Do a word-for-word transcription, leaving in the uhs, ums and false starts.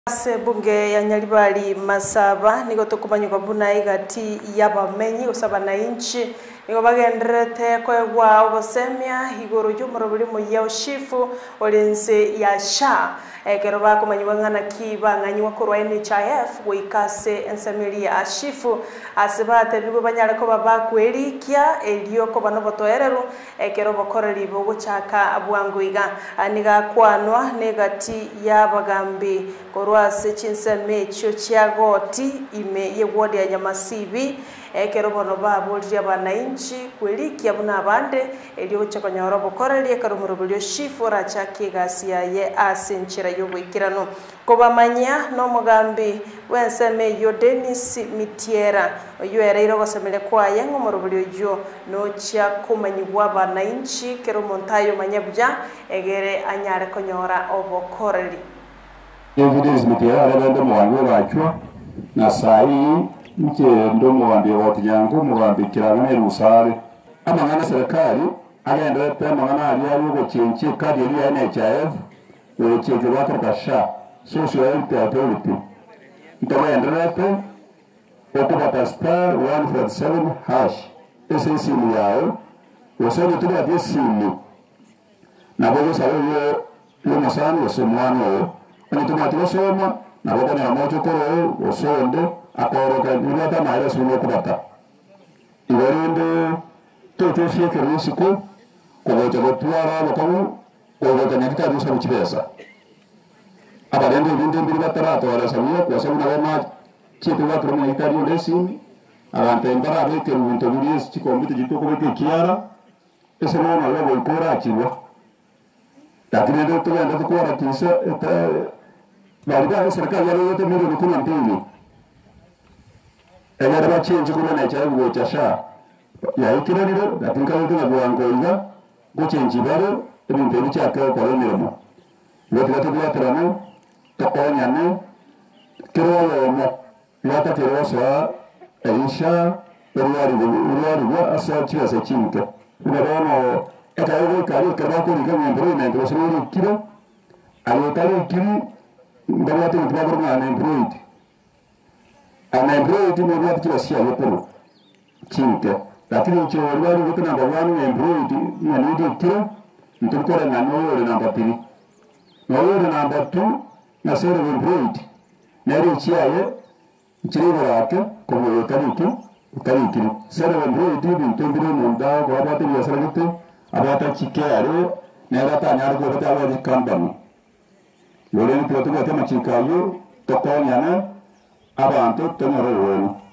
Se bunge ya Nyaribari Masaba niko tukumanyuka buna igati y'abamenyi usaba na inchi niko bagendrete kwegwa obosemia igoro y'umurobiri mu yoshifu olense ya sha ekero bakumanyuka ngana kibanganyi wakorwa N H I F wikase ensamiri ya ashifu asibate bigo banyare ko babakwerikia elio ko banobotoerero ekero bokoreri bo guchaka abwanguiga aniga kwanwa negati y'abagambi korwase chinseme cyo cyagoti ime yegwodi ya Nyamasibi ekero bono babolje abananchi kwerikia buna abande elio chakonyoro bokoreri ekero murobulyo shifura chakigasia ye asenchira yobwikirano kobamanya no mugambi wenseme yo Dennis Mitiera oyo ereiro gosemele kwa yengo murobulyo jo no cha kumanyibwa abananchi kero montayo manyabja egere anyare konyora obokoreri Evidence Mitiera rebende muwango bachwa na sai nche ndo muwambi woti yangu muwambi kirangane rusare amangana serikali agenda pe amangana ali yugo chenchi kadi ya N H I F we chenchi wako kasha social health authority ntawendera pe okubata star one four seven hash ese simu yao wasoni tuba dia simu na bogo sawe yo yo masani wasomwano ni tuba dia soma na bogo na moto ko wasonde akoroka nilata maira suno kubata iwerende toto fieke risiko kugoja gotwara bakamu kugoja nakita rusa bichibesa abarende binde mbiri batarato wala sabiya kwa sababu na wema chitu watu na hitaji ndesi abante mbara beke muntu biri chikombite jitoko beke kiara ese mwana lebo ikora chiwa lakini ndio tuenda tukora tisa eta baliba serikali yale yote milioni kumi na mbili Ega daba change kuna na chabu go chasha ya ikira nilo lakini kama tuna buangoiga go change baro ebi mpeni cha kwa kwa nilo wote wote bia trano tokonya ne kero mo yata kero sa eisha periari periari wa asa chia se chinke una rono eka ego kari kaba ko ni kama improvement lo sino kiro ayo kari kiri ndaba tu kwa kwa na improvement ana employee timu ya kila sia yopo chinke lakini cho wali wote namba one employee ni ndio kila mtukora na noyo na namba three noyo na namba two na sero employee na ile chiaye chiribo yake kwa yotariki utariki sero employee ni mtombire munda kwa abate ya saragite abata chikere na rata nyaro kwa bata wa company yole ni protokola kama chikayo tokonya na abantu tomoro wenu